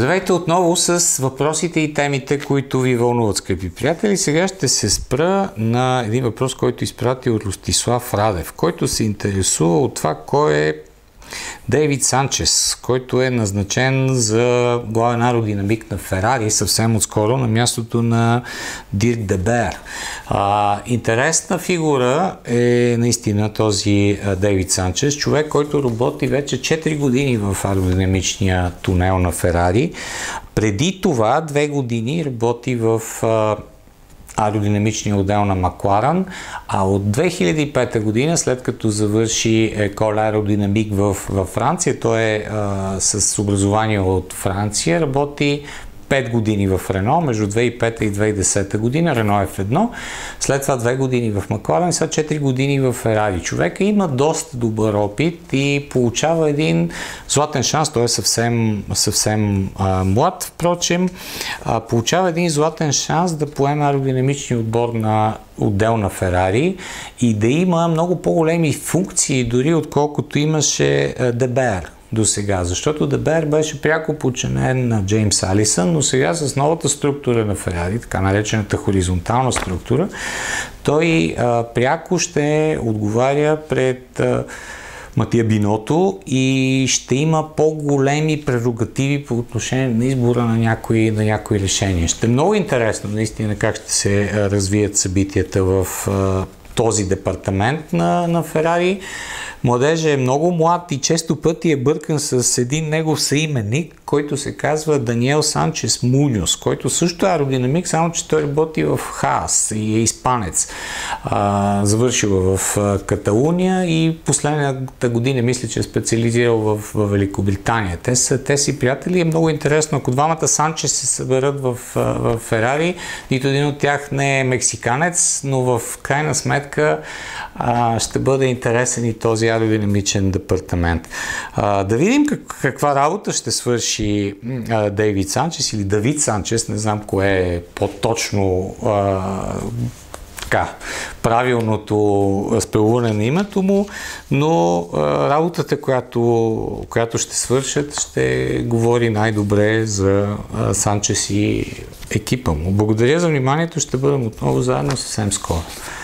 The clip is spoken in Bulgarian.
Здравейте отново с въпросите и темите, които ви вълнуват, скъпи приятели. Сега ще се спра на един въпрос, който изпратил Ростислав Радев, който се интересува от това кой е Дейвид Санчес, който е назначен за главен аеродинамик на Ферари съвсем отскоро на мястото на Дирк де Бер. Интересна фигура е наистина този Дейвид Санчес, човек, който работи вече 4 години в аеродинамичния тунел на Ферари. Преди това 2 години работи в аеродинамичния отдел на Макларен, а от 2005 година, след като завърши Екол аеродинамик във Франция, той е с образование от Франция, работи 5 години в Рено, между 2005 и 2010 година, Рено F1, след това 2 години в Макларен, сега 4 години в Ферари. Човека има доста добър опит и получава един златен шанс, той е съвсем млад, впрочем, получава един златен шанс да поеме аеродинамичния отбор на отдел на Ферари и да има много по-големи функции, дори отколкото имаше де Бер до сега, защото де Бер беше пряко подчинен на Джеймс Алисън, но сега с новата структура на Ферари, така наречената хоризонтална структура, той пряко ще отговаря пред Матия Биното и ще има по-големи прерогативи по отношение на избора на някои решения. Ще е много интересно наистина как ще се развият събитията в този департамент на Ферари. Младежът е много млад и често пъти е бъркан с един негов съименник, който се казва Даниел Санчес Муньос, който също е аеродинамик, само че той работи в Хаас и е испанец. Завършил в Каталуния и последната година мисля, че е специализирал в Великобритания. Те си приятели. Е много интересно, ако двамата Санчес се съберат в Ферари, нито един от тях не е мексиканец, но в крайна сметка ще бъде интересен и този аеродинамичен департамент. Да видим каква работа ще свърши Дейвид Санчес или Давид Санчес, не знам кое е по-точно правилното спелуване на името му, но работата, която ще свършат, ще говори най-добре за Санчес и екипа му. Благодаря за вниманието, ще бъдем отново заедно съвсем скоро.